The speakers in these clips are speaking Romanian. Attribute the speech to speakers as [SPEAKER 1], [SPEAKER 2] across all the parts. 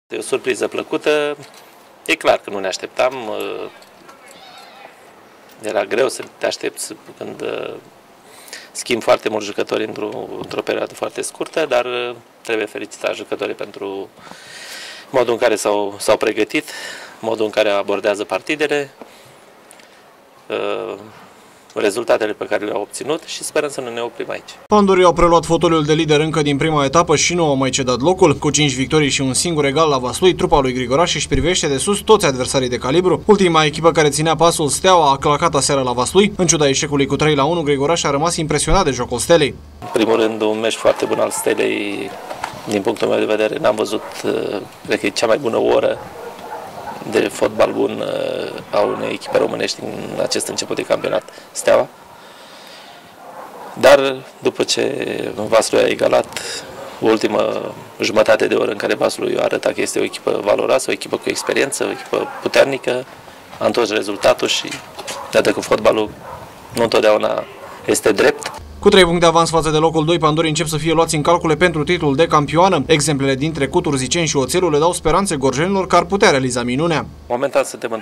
[SPEAKER 1] E o surpriză plăcută. E clar că nu ne așteptam. Era greu să te aștepți când schimbi foarte mulți jucători într-o perioadă foarte scurtă, dar trebuie felicitat jucătorii pentru modul în care s-au pregătit, modul în care abordează partidele, rezultatele pe care le-au obținut și sperăm să nu ne oprim aici.
[SPEAKER 2] Pandurii au preluat fotoliul de lider încă din prima etapă și nu au mai cedat locul. Cu 5 victorii și un singur egal la Vaslui, trupa lui Grigoraș își privește de sus toți adversarii de calibru. Ultima echipă care ținea pasul, Steaua, a clacat aseară la Vaslui. În ciuda eșecului cu 3-1, Grigoraș a rămas impresionat de jocul Stelei.
[SPEAKER 1] În primul rând, un meci foarte bun al Stelei. Din punctul meu de vedere, n-am văzut, cred că e cea mai bună oră de fotbal bun a unei echipe românești în acest început de campionat, Steaua. Dar după ce Vaslui a egalat, ultima jumătate de oră în care Vaslui a arătat că este o echipă valoroasă, o echipă cu experiență, o echipă puternică, a întors rezultatul și iată că fotbalul nu întotdeauna este drept.
[SPEAKER 2] Cu 3 puncte de avans față de locul 2, pandurii încep să fie luați în calcule pentru titlul de campioană. Exemplele din trecut, Urziceni și Oțelul le dau speranțe gorjenilor că ar putea realiza minunea.
[SPEAKER 1] Momentan suntem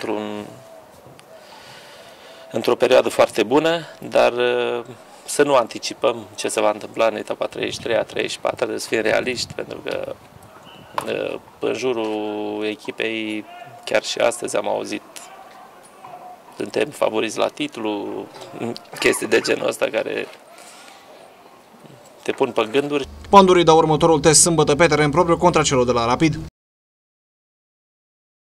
[SPEAKER 1] într-o perioadă foarte bună, dar să nu anticipăm ce se va întâmpla în etapa 33-a, 34-a, trebuie să fim realiști, pentru că în jurul echipei, chiar și astăzi am auzit, suntem favoriți la titlu, chestii de genul ăsta care te pun pe gânduri.
[SPEAKER 2] Pandurii dau următorul test sâmbătă pe teren propriu contra celor de la Rapid.